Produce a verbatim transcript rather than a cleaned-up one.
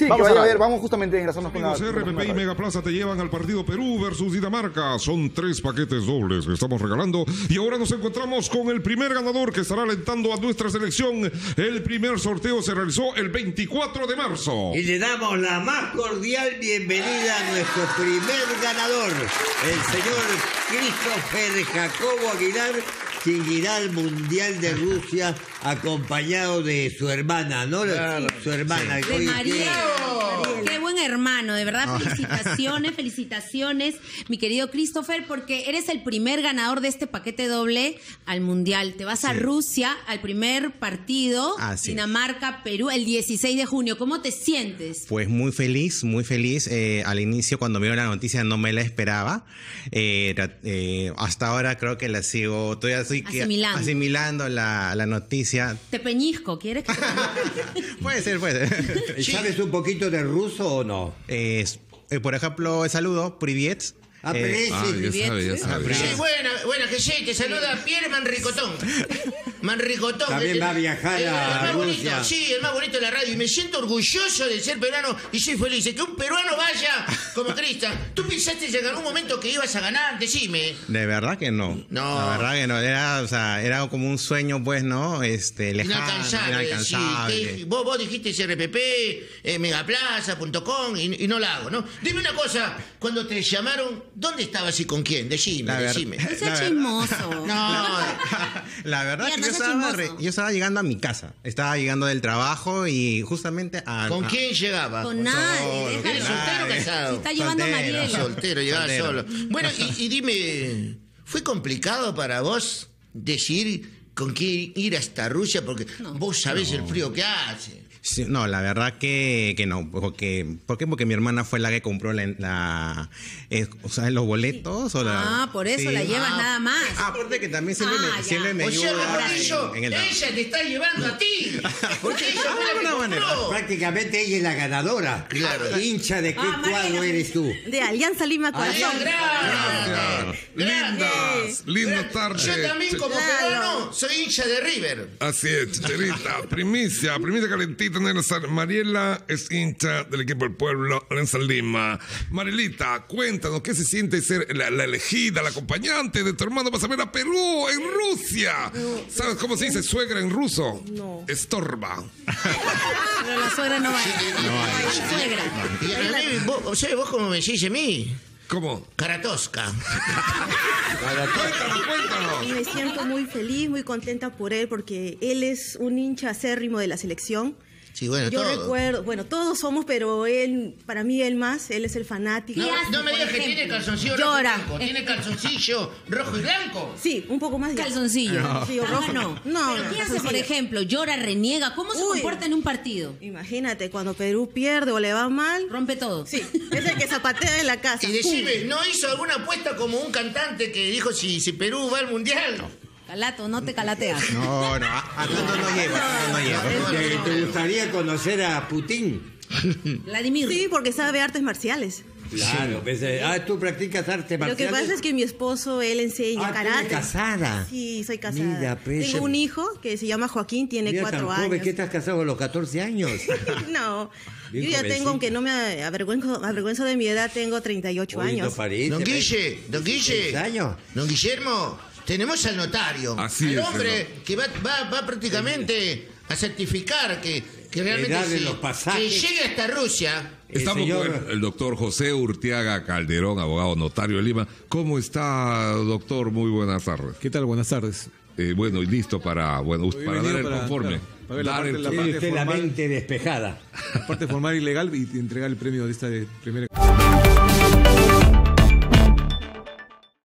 Sí, vamos que vaya a a ver, ver. vamos justamente a enlazarnos con la... Amigos, R P P y Megaplaza te llevan al partido Perú versus Dinamarca. Son tres paquetes dobles que estamos regalando. Y ahora nos encontramos con el primer ganador que estará alentando a nuestra selección. El primer sorteo se realizó el veinticuatro de marzo. Y le damos la más cordial bienvenida a nuestro primer ganador, el señor Christopher Jacobo Aguilar, quien irá al Mundial de Rusia acompañado de su hermana, ¿no? Claro. Su hermana. De Mariel. Qué buen hermano, de verdad, felicitaciones, felicitaciones, mi querido Christopher, porque eres el primer ganador de este paquete doble al Mundial. Te vas sí. a Rusia, al primer partido, ah, sí. Dinamarca, Perú, el dieciséis de junio. ¿Cómo te sientes? Pues muy feliz, muy feliz. Eh, al inicio, cuando me dio la noticia, no me la esperaba. Eh, eh, hasta ahora creo que la sigo, estoy así que, asimilando, asimilando la, la noticia. Te peñisco, ¿quieres que te... Puede ser, puede ser. ¿Sabes un poquito de ruso o no? Eh, eh, por ejemplo, el saludo, privet. Ah, eh, ah, ya sabe, ya sabe. Sí, buena, buena, que sí, te saluda Pierre Manricotón. Manricotón. También el, va a viajar el, a el más Rusia. Bonito, sí, el más bonito de la radio. Y me siento orgulloso de ser peruano y soy feliz. Que un peruano vaya como Cristian. ¿Tú pensaste en algún momento que ibas a ganar? Decime. De verdad que no. No. La verdad que no. Era, o sea, era como un sueño, pues, ¿no? Este, lejano, inalcanzable. inalcanzable. Sí. Vos, vos dijiste R P P, eh, megaplaza punto com y, y no la hago, ¿no? Dime una cosa. Cuando te llamaron, ¿dónde estabas y con quién? Decime, la decime. No seas chismoso. No. La, la verdad Mira, que no yo seas estaba, chismoso. re, yo estaba llegando a mi casa. Estaba llegando del trabajo y justamente a... ¿Con a, quién llegaba? Con nadie, solo, déjalo. ¿Eres soltero o casado? Se está llevando a Soltero, Mariela. Soltero, llegaba Soltero. solo. Bueno, y, y dime, ¿fue complicado para vos decidir con quién ir hasta Rusia? Porque No. vos sabés No. el frío que hace. Sí, no, la verdad que, que no. Porque, ¿por qué? Porque mi hermana fue la que compró la, la eh, o sea, los boletos. O la, Ah, por eso sí. la llevas Ah. nada más. Ah, aparte que también siempre Ah, me, ya. siempre me O sea, ayuda por en- eso, en el ella te está llevando a ti. Porque ella fue la que alguna manera. compró. Prácticamente ella es la ganadora. Claro. ¿Hincha de qué Ah, cuadro Mariela. eres tú? De Alianza Lima Corazón. Ay, gracias. Lindas, lindas tardes. Yo también como Claro. peruano soy hincha de River. Así es, Chicharita. Primicia, primicia calentita en el Sar- Mariela es hincha del equipo del pueblo Alianza Lima. Marielita, cuéntanos qué se siente ser la, la elegida, la acompañante de tu hermano para saber a Perú en Rusia. ¿Sabes cómo se dice suegra en ruso? No. Estorba. Pero la suegra no va. No hay suegra. Y a mí, vos, o sea, vos como me decís a mí, ¿Cómo? Karatosca. Cuéntanos, cuéntanos. Y me siento muy feliz, muy contenta por él, porque él es un hincha acérrimo de la selección. Sí, bueno, Yo todo. recuerdo, bueno, todos somos, pero él, para mí, él más, él es el fanático. No, hace, no me por digas que ejemplo? tiene calzoncillo rojo y Llora. blanco. Tiene calzoncillo rojo y blanco. Sí, un poco más de Calzoncillo. Sí, o rojo. No. No, ¿Pero no, qué hace, calzoncillo. por ejemplo? Llora, reniega. ¿Cómo se Uy. comporta en un partido? Imagínate, cuando Perú pierde o le va mal, Rompe todo. sí, es el que zapatea en la casa. Y decime, ¿no hizo alguna apuesta como un cantante que dijo si, si Perú va al mundial? Calato, no te calateas. No, no, a- acá no, no lleva, acá no lleva. ¿Te, te gustaría conocer a Putin? Vladimir. Sí, porque sabe artes marciales. Claro, pues, eh, ah, tú practicas arte marciales. Lo que pasa es que mi esposo, él enseña Ah, ¿tú karate. eres casada? Sí, soy casada. Mira, pues, Tengo un hijo que se llama Joaquín, tiene Mira, cuatro tan joven años. que estás casado a los catorce años. No, Bien yo ya jovencita. tengo, aunque no me avergüenzo, avergüenzo de mi edad, tengo treinta y ocho Bonito años. parece, Don pues. Guille, don Guille. ¿Seis años? Don Guillermo, tenemos al notario. Así al es, hombre señor. que va, va, va prácticamente a certificar que, que realmente darle sí, los pasajes. que llegue hasta Rusia. El Estamos señor- con el, el doctor José Urtiaga Calderón, abogado notario de Lima. ¿Cómo está, doctor? Muy buenas tardes. ¿Qué tal? Buenas tardes. Eh, bueno, y listo para, bueno, Hoy he para dar venido el para- conforme. claro, para ver la Dar parte- el- la Tiene parte usted la formal. mente despejada. La parte formal y legal y entregar el premio de esta de primera.